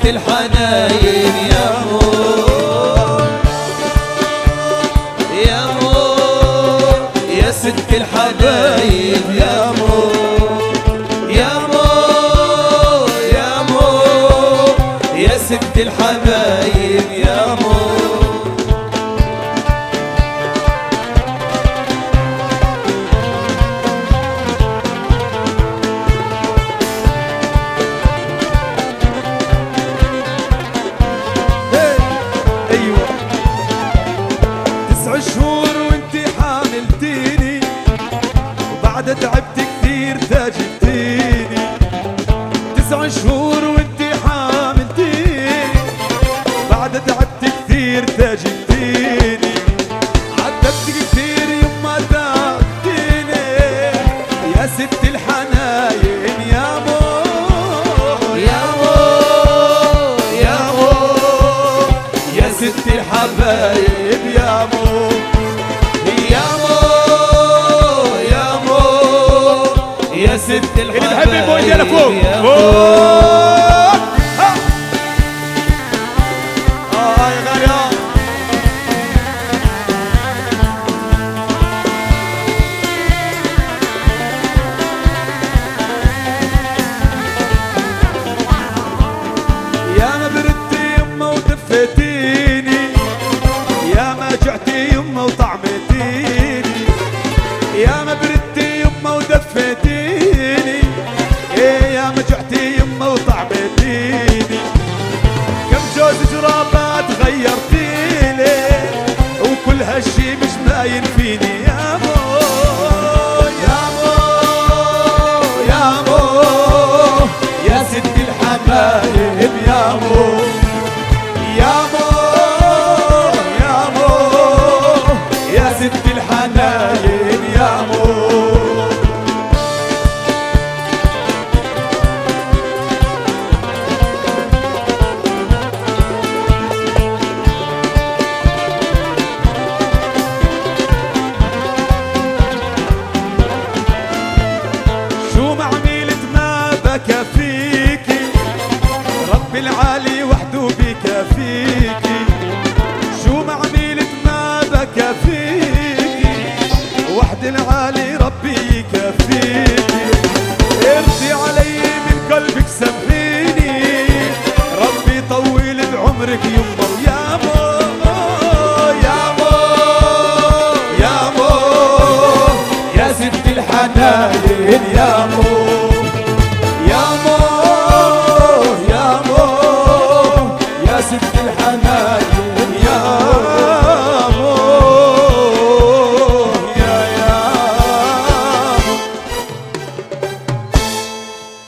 الحناين يا مو يا مو يا ست الحبايب يا مو يا مو يا مو يا ست الحبايب يا مو تعبت كثير تاجبتيني 9 شهور وانتي حاملتيني بعد تعبت كثير تاجبتيني عذبتك كثير يما تعبتيني يا ست الحناين يا مو يا مو يا مو يا ست الحبايب يا مو يا مو يا ست الحبايب اللي بحب البوي ديالك فوق يا غالي يا ما بردتي يما ودفيتيني يا ما جعتي يما وطعمتيني يا ما بردتي يما ودفيتيني يا ما جعتي يما وطعمتيني كم جوز جرابات غيرتيلي وكل هالشي مش باين فيني يا مو يا مو يا مو يا ست الحبايب يا مو يا مو يا مو يا ست الحناين يا مو كفيكي رب العالي وحده بكفيكي شو ما عملت ما بكفيكي وحد العالي ربي يكفيكي ارضي علي من قلبك سامحيني ربي طول بعمرك يما ويا مو يا مو يا مو يا ست الحناين يا مو يا مو يا مو يا ست الحناين